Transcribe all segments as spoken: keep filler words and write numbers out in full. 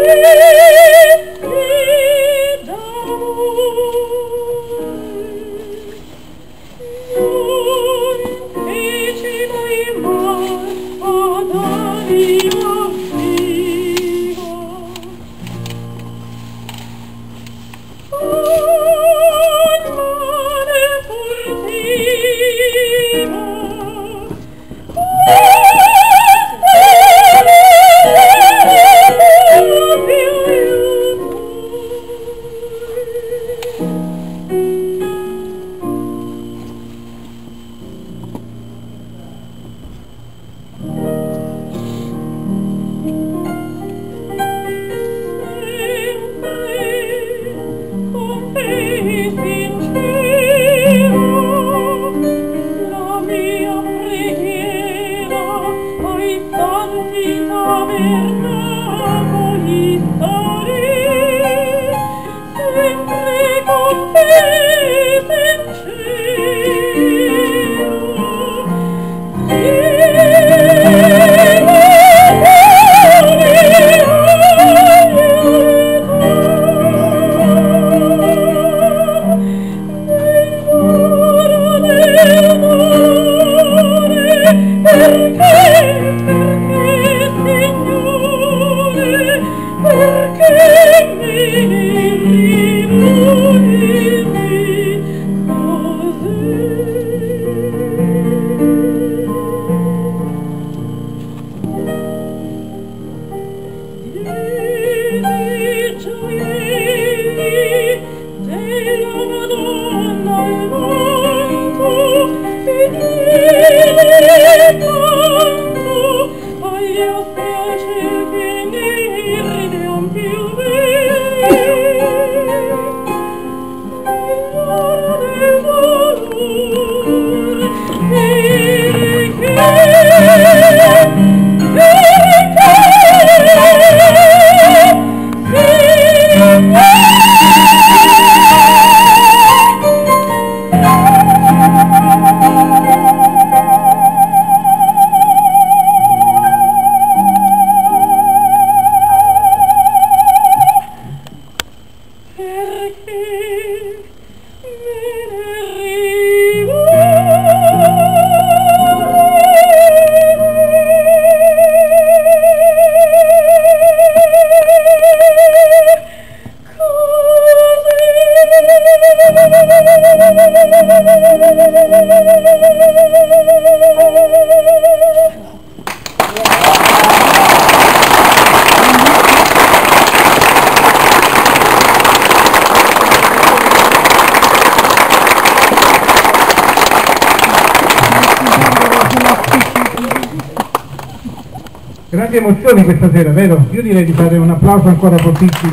Grandi emozioni questa sera, vero? Io direi di fare un applauso ancora fortissimo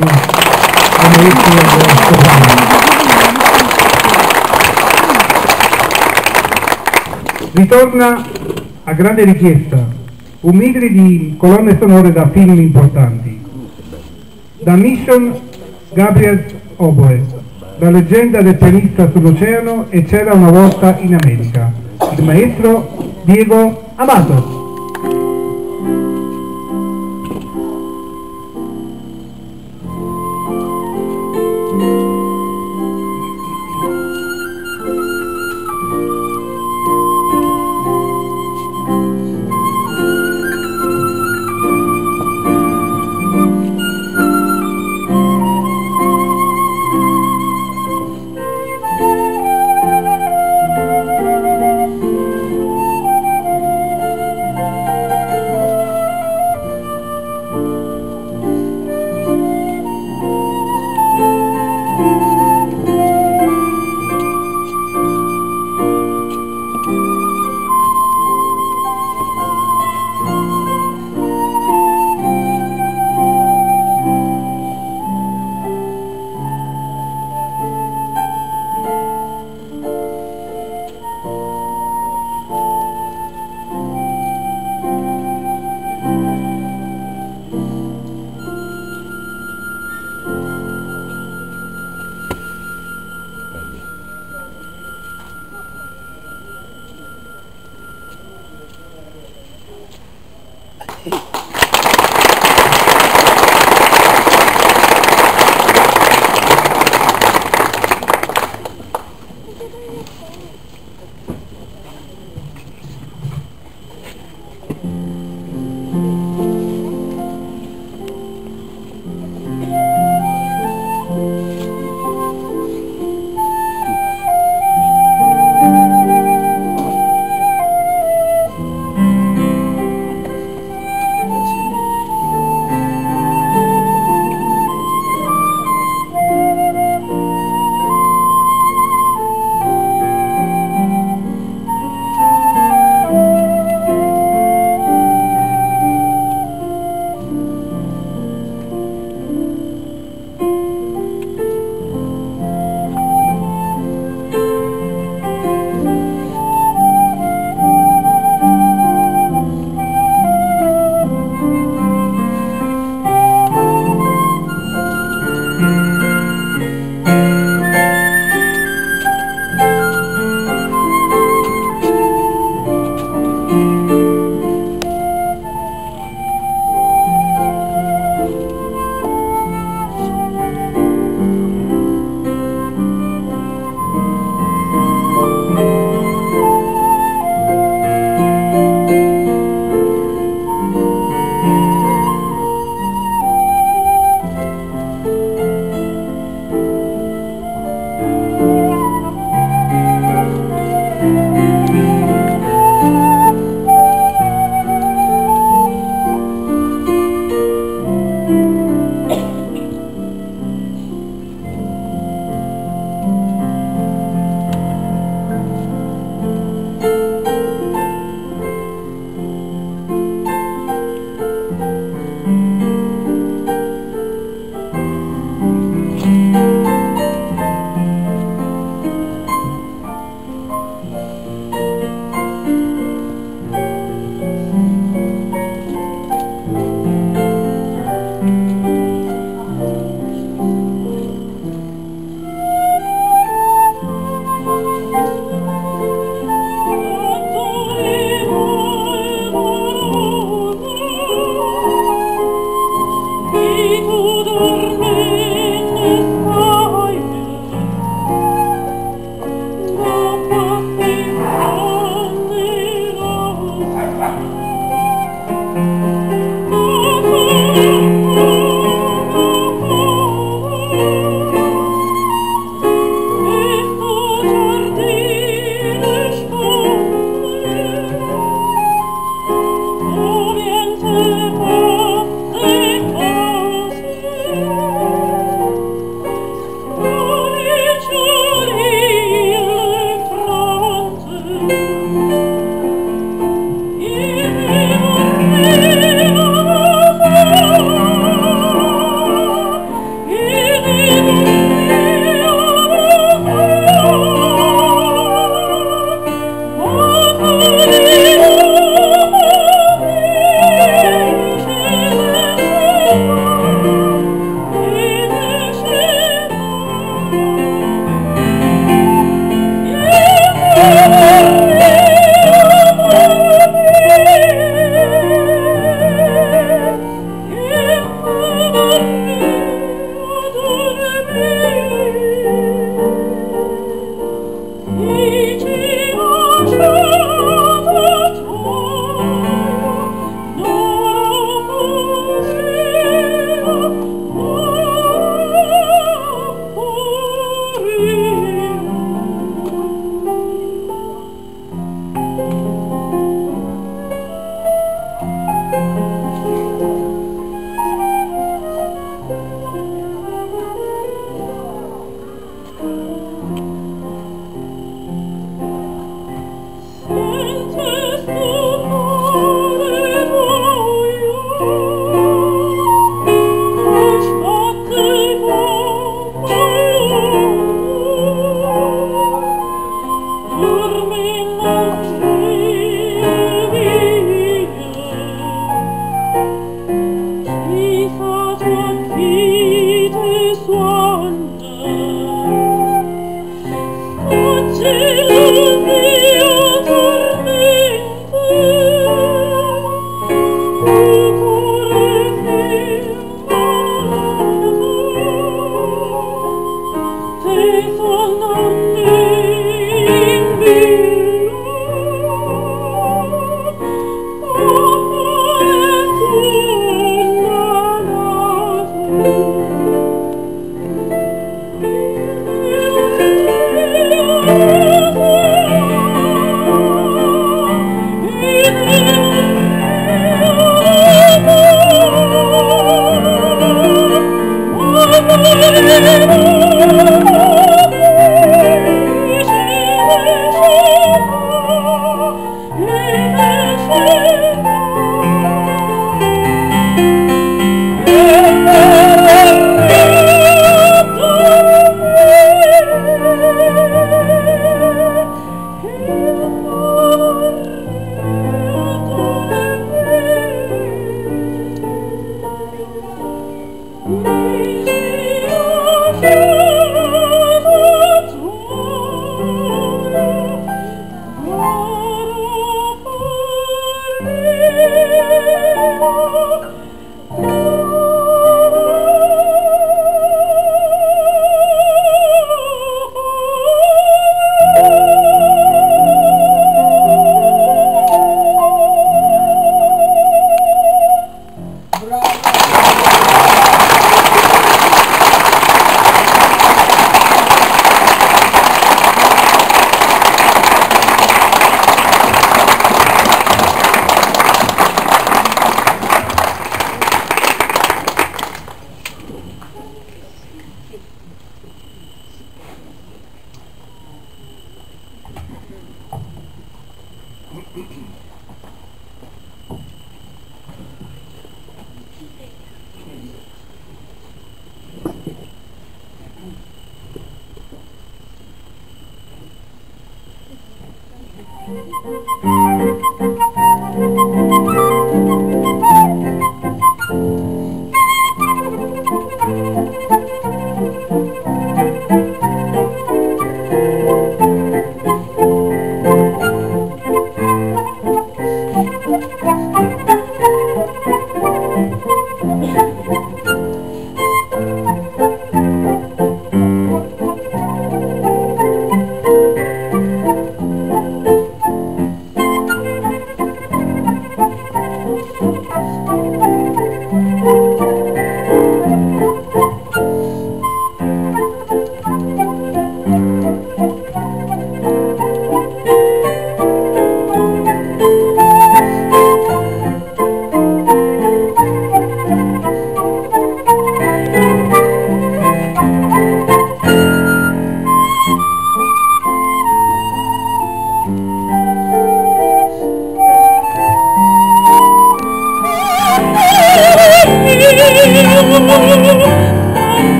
ai maestri del Sopranno. Ritorna a grande richiesta un medley di colonne sonore da film importanti. Da Mission, Gabriel's Oboe, da Leggenda del pianista sull'oceano e C'era una volta in America, il maestro Diego Amato.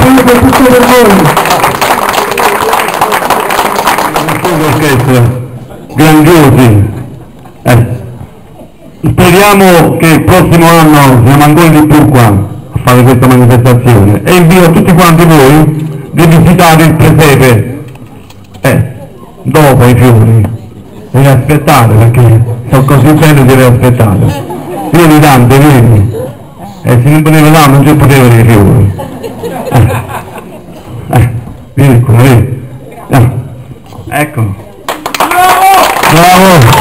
applauso per tutti per voi. Orchestra, grandiosi. Eh. Speriamo che il prossimo anno siamo ancora di più qua a fare questa manifestazione e invito tutti quanti voi di visitare il presepe eh, dopo i fiori. Devi aspettare perché sono così belli, devi aspettare. Vieni Dante, vieni. E se non poteva là non c'è poteva dei fiori. Eh, eh, vieni qua, vieni. Eh, ecco. Bravo!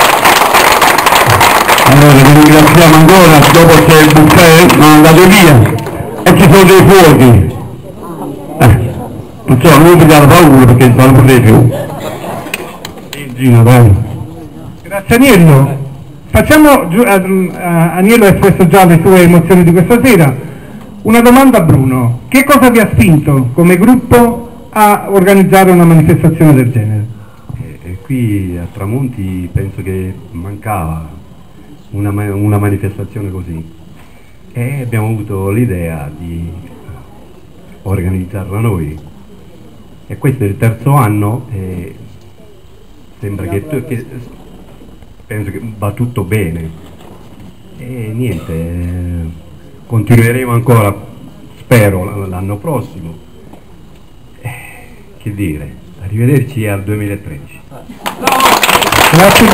Allora vi ringraziamo ancora, dopo c'è il buffet, non andate via e ci sono dei fuochi. Eh, non so, non vi date paura perché non potete più. Gino, dai. Grazie Aniello. Facciamo, uh, Aniello ha espresso già le sue emozioni di questa sera. Una domanda a Bruno. Che cosa vi ha spinto come gruppo a organizzare una manifestazione del genere? E, e qui a Tramonti penso che mancava una, una manifestazione così e abbiamo avuto l'idea di organizzarla noi e questo è il terzo anno e sembra che, che penso che va tutto bene e niente, continueremo ancora, spero, l'anno prossimo. Eh, che dire, arrivederci al duemilatredici. Grazie.